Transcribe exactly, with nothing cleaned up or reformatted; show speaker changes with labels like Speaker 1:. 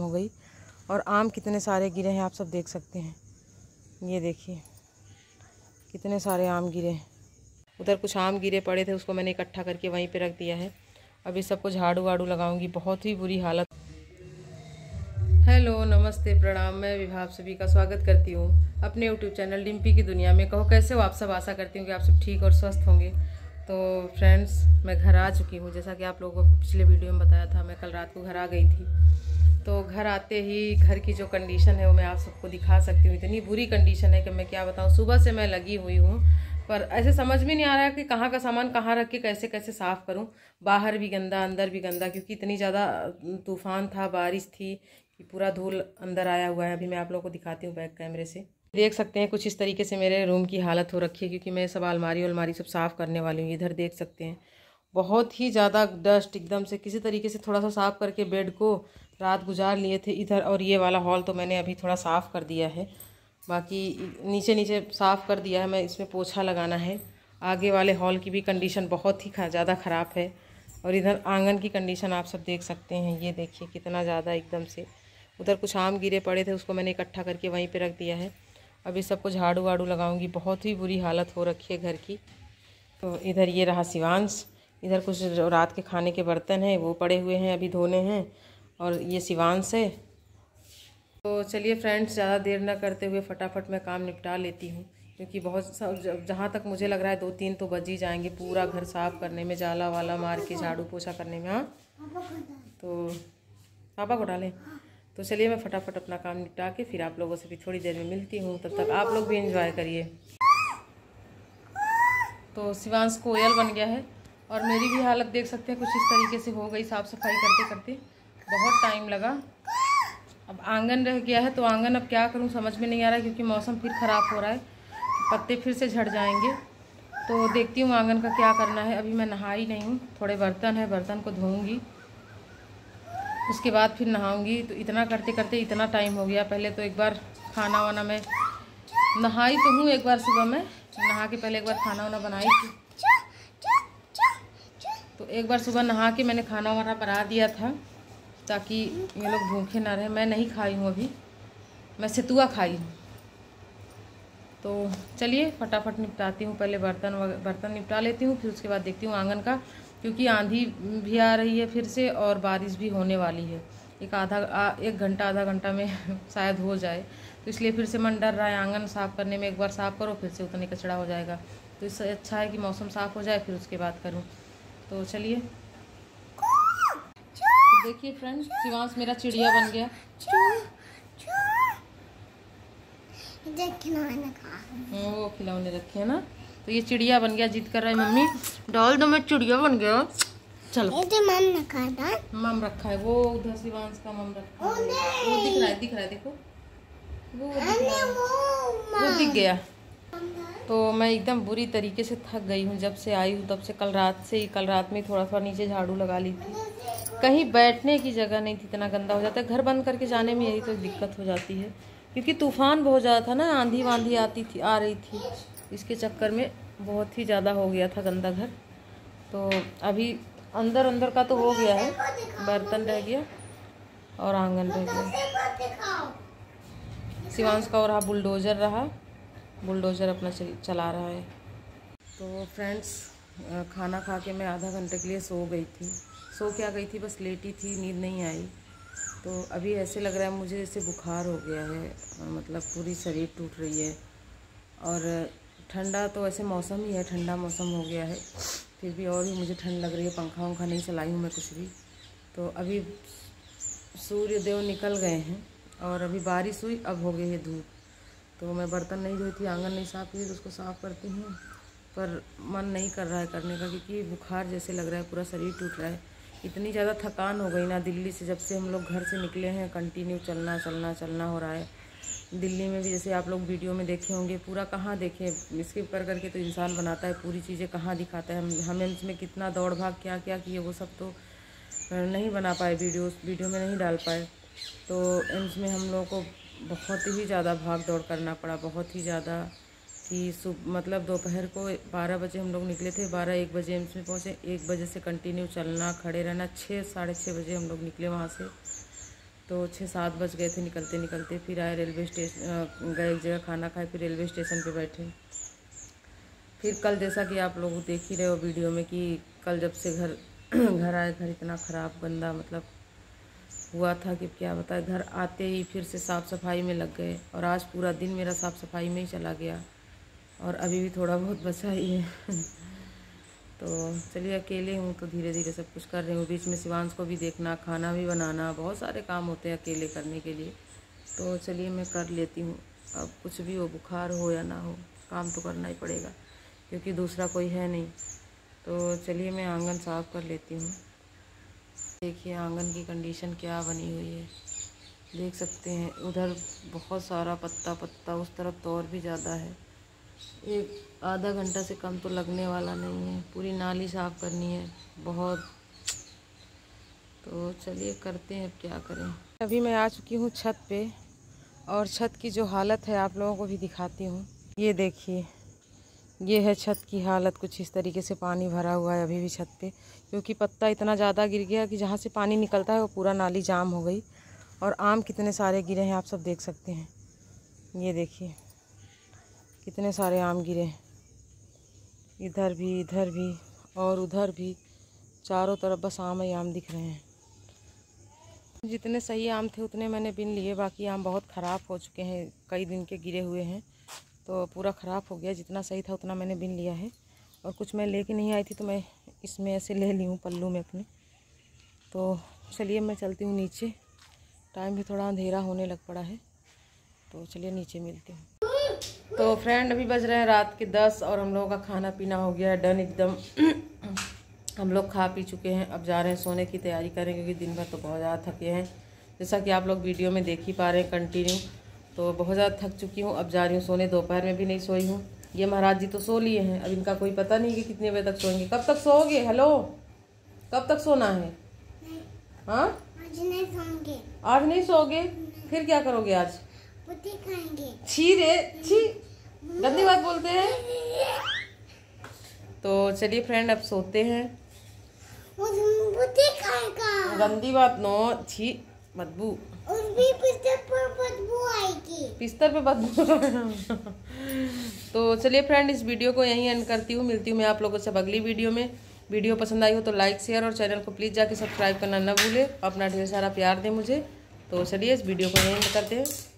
Speaker 1: हो गई। और आम कितने सारे गिरे हैं आप सब देख सकते हैं। ये देखिए कितने सारे आम गिरे। उधर कुछ आम गिरे पड़े थे, उसको मैंने इकट्ठा करके वहीं पे रख दिया है। अभी सबको झाड़ू वाड़ू लगाऊंगी, बहुत ही बुरी हालत। हेलो नमस्ते प्रणाम, मैं विभा आप सभी का स्वागत करती हूँ अपने यूट्यूब चैनल डिम्पी की दुनिया में। कहो कैसे हो आप सब, आशा करती हूँ कि आप सब ठीक और स्वस्थ होंगे। तो फ्रेंड्स, मैं घर आ चुकी हूँ। जैसा कि आप लोगों को पिछले वीडियो में बताया था, मैं कल रात को घर आ गई थी। तो घर आते ही घर की जो कंडीशन है वो मैं आप सबको दिखा सकती हूँ। इतनी बुरी कंडीशन है कि मैं क्या बताऊँ। सुबह से मैं लगी हुई हूँ, पर ऐसे समझ में नहीं आ रहा है कि कहाँ का सामान कहाँ रख के कैसे कैसे साफ़ करूँ। बाहर भी गंदा, अंदर भी गंदा, क्योंकि इतनी ज़्यादा तूफान था, बारिश थी कि पूरा धूल अंदर आया हुआ है। अभी मैं आप लोगों को दिखाती हूँ बैक कैमरे से। देख सकते हैं कुछ इस तरीके से मेरे रूम की हालत हो रखी है, क्योंकि मैं सब अलमारी अलमारी सब साफ़ करने वाली हूँ। इधर देख सकते हैं बहुत ही ज़्यादा डस्ट, एकदम से किसी तरीके से थोड़ा सा साफ़ करके बेड को रात गुजार लिए थे इधर। और ये वाला हॉल तो मैंने अभी थोड़ा साफ़ कर दिया है, बाकी नीचे नीचे साफ़ कर दिया है। मैं इसमें पोछा लगाना है। आगे वाले हॉल की भी कंडीशन बहुत ही ज़्यादा ख़राब है। और इधर आंगन की कंडीशन आप सब देख सकते हैं। ये देखिए कितना ज़्यादा एकदम से। उधर कुछ आम गिरे पड़े थे, उसको मैंने इकट्ठा करके वहीं पे रख दिया है। अभी सबको झाड़ू वाड़ू लगाऊंगी, बहुत ही बुरी हालत हो रखी है घर की। तो इधर ये रहा शिवांश। इधर कुछ रात के खाने के बर्तन हैं वो पड़े हुए हैं, अभी धोने हैं। और ये शिवांश है। तो चलिए फ्रेंड्स, ज़्यादा देर ना करते हुए फटाफट मैं काम निपटा लेती हूँ, क्योंकि बहुत सब जहाँ तक मुझे लग रहा है दो तीन तो बज ही जाएंगे पूरा घर साफ़ करने में, जाला वाला मार के झाड़ू पोछा करने में। हाँ, तो पापा को डालें। तो चलिए मैं फटाफट अपना काम निपटा के फिर आप लोगों से भी थोड़ी देर में मिलती हूँ। तब तक आप लोग भी एंजॉय करिए। तो शिवांश कोयल बन गया है और मेरी भी हालत देख सकते हैं कुछ इस तरीके से हो गई। साफ़ सफाई करते करते बहुत टाइम लगा। अब आंगन रह गया है, तो आंगन अब क्या करूं समझ में नहीं आ रहा है, क्योंकि मौसम फिर ख़राब हो रहा है, पत्ते फिर से झड़ जाएंगे। तो देखती हूँ आंगन का क्या करना है। अभी मैं नहाई नहीं हूँ, थोड़े बर्तन है, बर्तन को धोऊँगी, उसके बाद फिर नहाऊँगी। तो इतना करते करते इतना टाइम हो गया। पहले तो एक बार खाना वाना मैं नहाई तो हूँ, एक बार सुबह में नहा के पहले एक बार खाना वाना बनाई थी। तो एक बार सुबह नहा के मैंने खाना वाना बना दिया था, ताकि ये लोग भूखे ना रहे। मैं नहीं खाई हूँ अभी, मैं सितुआ खाई हूँ। तो चलिए फटाफट निपटाती हूँ, पहले बर्तन बर्तन निपटा लेती हूँ, फिर उसके बाद देखती हूँ आंगन का, क्योंकि आंधी भी आ रही है फिर से और बारिश भी होने वाली है। एक आधा आ, एक घंटा आधा घंटा में शायद हो जाए। तो इसलिए फिर से मन डर रहा है आंगन साफ़ करने में। एक बार साफ़ करो फिर से उतने कचरा हो जाएगा। तो इससे अच्छा है कि मौसम साफ़ हो जाए फिर उसके बाद करूँ। तो चलिए, तो देखिए फ्रेंड्स, शिवांश मेरा चिड़िया बन गया। वो खिलौने रखे हैं ना, तो ये चिड़िया बन गया। जिद कर रहा है मम्मी डाल दो, मैं चिड़िया बन गया। चलो मम रखा था, मम रखा है वो उधर शिवांश का मम रखा है। वो दिख रहा है, दिख रहा है देखो, वो दिख रहा है, वो दिख गया। तो मैं एकदम बुरी तरीके से थक गई हूँ जब से आई हूँ तब से। कल रात से ही कल रात में थोड़ा थोड़ा नीचे झाड़ू लगा ली थी। कहीं बैठने की जगह नहीं थी, इतना गंदा हो जाता है। घर बंद करके जाने में यही तो दिक्कत हो जाती है, क्योंकि तूफ़ान बहुत ज़्यादा था ना, आंधी वांधी आती थी आ रही थी, इसके चक्कर में बहुत ही ज़्यादा हो गया था गंदा घर। तो अभी अंदर अंदर का तो हो गया है, बर्तन रह गया और आंगन रह गया। शिवांश का और रहा बुलडोज़र, रहा बुलडोज़र अपना चला रहा है। तो फ्रेंड्स, खाना खा के मैं आधा घंटे के लिए सो गई थी। सो क्या गई थी, बस लेटी थी, नींद नहीं आई। तो अभी ऐसे लग रहा है मुझे जैसे बुखार हो गया है, मतलब पूरी शरीर टूट रही है। और ठंडा तो ऐसे मौसम ही है, ठंडा मौसम हो गया है, फिर भी और भी मुझे ठंड लग रही है। पंखा वंखा नहीं चलाई हूँ मैं कुछ भी। तो अभी सूर्य देव निकल गए हैं और अभी बारिश हुई, अब हो गई है धूप। तो मैं बर्तन नहीं धोई थी, आंगन नहीं साफ़ की, तो उसको साफ़ करती हूँ, पर मन नहीं कर रहा है करने का, क्योंकि बुखार जैसे लग रहा है, पूरा शरीर टूट रहा है। इतनी ज़्यादा थकान हो गई ना दिल्ली से, जब से हम लोग घर से निकले हैं कंटिन्यू चलना चलना चलना हो रहा है। दिल्ली में भी जैसे आप लोग वीडियो में देखे होंगे, पूरा कहाँ देखें, स्किप कर करके तो इंसान बनाता है, पूरी चीज़ें कहाँ दिखाता है। हम हमें इसमें कितना दौड़ भाग क्या क्या किए वो सब तो नहीं बना पाए, वीडियो वीडियो में नहीं डाल पाए। तो एम्स में हम लोगों को बहुत ही ज़्यादा भाग दौड़ करना पड़ा, बहुत ही ज़्यादा। कि सुब मतलब दोपहर को बारह बजे हम लोग निकले थे, बारह एक बजे एम्स में पहुँचे, एक बजे से कंटिन्यू चलना खड़े रहना, छः साढ़े छः बजे हम लोग निकले वहाँ से। तो छः सात बज गए थे निकलते निकलते। फिर आए रेलवे स्टेशन, गए एक जगह खाना खाए, फिर रेलवे स्टेशन पे बैठे। फिर कल जैसा कि आप लोग देख ही रहे हो वीडियो में कि कल जब से घर घर आए, घर इतना ख़राब गंदा मतलब हुआ था कि क्या बताए। घर आते ही फिर से साफ़ सफाई में लग गए और आज पूरा दिन मेरा साफ़ सफाई में ही चला गया और अभी भी थोड़ा बहुत बचा ही है। तो चलिए, अकेले हूँ तो धीरे धीरे सब कुछ कर रही हूँ। बीच में शिवांश को भी देखना, खाना भी बनाना, बहुत सारे काम होते हैं अकेले करने के लिए। तो चलिए मैं कर लेती हूँ। अब कुछ भी हो, बुखार हो या ना हो, काम तो करना ही पड़ेगा क्योंकि दूसरा कोई है नहीं। तो चलिए मैं आंगन साफ़ कर लेती हूँ। देखिए आंगन की कंडीशन क्या बनी हुई है, देख सकते हैं। उधर बहुत सारा पत्ता पत्ता, उस तरफ तो और भी ज़्यादा है। एक आधा घंटा से कम तो लगने वाला नहीं है। पूरी नाली साफ़ करनी है बहुत। तो चलिए करते हैं, अब क्या करें। अभी मैं आ चुकी हूँ छत पे और छत की जो हालत है आप लोगों को भी दिखाती हूँ। ये देखिए, ये है छत की हालत। कुछ इस तरीके से पानी भरा हुआ है अभी भी छत पे, क्योंकि पत्ता इतना ज़्यादा गिर गया कि जहाँ से पानी निकलता है वो पूरा नाली जाम हो गई। और आम कितने सारे गिरे हैं आप सब देख सकते हैं। ये देखिए कितने सारे आम गिरे, इधर भी इधर भी और उधर भी, चारों तरफ बस आम ही आम दिख रहे हैं। जितने सही आम थे उतने मैंने बिन लिए, बाकी आम बहुत ख़राब हो चुके हैं, कई दिन के गिरे हुए हैं तो पूरा ख़राब हो गया। जितना सही था उतना मैंने बिन लिया है और कुछ मैं लेके नहीं आई थी तो मैं इसमें ऐसे ले ली हूँ पल्लू में अपने। तो चलिए मैं चलती हूँ नीचे, टाइम भी थोड़ा अंधेरा होने लग पड़ा है। तो चलिए नीचे मिलते हैं। तो फ्रेंड अभी बज रहे हैं रात के दस और हम लोगों का खाना पीना हो गया है डन एकदम। हम लोग खा पी चुके हैं, अब जा रहे हैं सोने की तैयारी करें क्योंकि दिन भर तो बहुत ज़्यादा थके हैं। जैसा कि आप लोग वीडियो में देख ही पा रहे हैं कंटिन्यू, तो बहुत ज़्यादा थक चुकी हूँ। अब जा रही हूँ सोने, दोपहर में भी नहीं सोई हूँ। ये महाराज जी तो सो लिए हैं, अब इनका कोई पता नहीं कि कितने बजे तक सोएंगे। कब तक सोओगे? हेलो, कब तक सोना है? हाँ आज नहीं सोओगे। आज नहीं सोओगे? फिर क्या करोगे आज? खाएंगे। छी रे छी, गंदी बात बोलते हैं। तो चलिए फ्रेंड अब सोते हैं। खाएगा। गंदी बात नो, छी, बदबू। और भी बिस्तर पर बदबू आएगी। बिस्तर पे बदबू। तो चलिए फ्रेंड इस वीडियो को यहीं एंड करती हूँ। मिलती हूँ मैं आप लोगों से अगली वीडियो में। वीडियो पसंद आई हो तो लाइक शेयर और चैनल को प्लीज़ जाके सब्सक्राइब करना ना भूले। अपना ढेर सारा प्यार दें मुझे। तो चलिए इस वीडियो को यहीं एंड करते हैं।